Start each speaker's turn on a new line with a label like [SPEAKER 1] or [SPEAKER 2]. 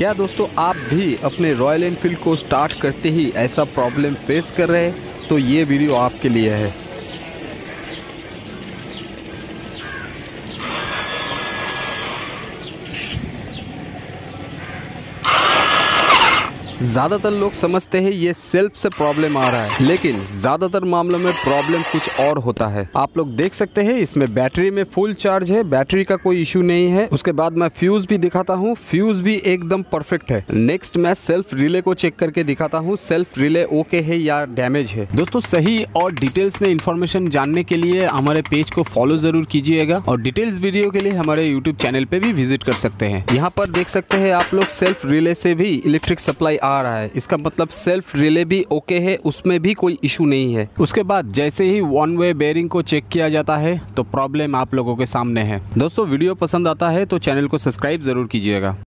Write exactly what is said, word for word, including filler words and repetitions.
[SPEAKER 1] क्या दोस्तों आप भी अपने रॉयल एनफील्ड को स्टार्ट करते ही ऐसा प्रॉब्लम फेस कर रहे हैं? तो ये वीडियो आपके लिए है। ज़्यादातर लोग समझते हैं ये सेल्फ से प्रॉब्लम आ रहा है, लेकिन ज़्यादातर मामलों में प्रॉब्लम कुछ और होता है। आप लोग देख सकते हैं इसमें बैटरी में फुल चार्ज है, बैटरी का कोई इशू नहीं है। उसके बाद मैं फ्यूज भी दिखाता हूँ, फ्यूज भी एकदम परफेक्ट है। नेक्स्ट मैं सेल्फ रिले को चेक करके दिखाता हूँ, सेल्फ रिले ओके है या डैमेज है। दोस्तों सही और डिटेल्स में इंफॉर्मेशन जानने के लिए हमारे पेज को फॉलो जरूर कीजिएगा और डिटेल्स वीडियो के लिए हमारे यूट्यूब चैनल पे भी विजिट कर सकते हैं। यहाँ पर देख सकते हैं आप लोग सेल्फ रिले से भी इलेक्ट्रिक सप्लाई आ रहा है, इसका मतलब सेल्फ रिले भी ओके है, उसमें भी कोई इशू नहीं है। उसके बाद जैसे ही वन वे बेयरिंग को चेक किया जाता है तो प्रॉब्लम आप लोगों के सामने है। दोस्तों वीडियो पसंद आता है तो चैनल को सब्सक्राइब जरूर कीजिएगा।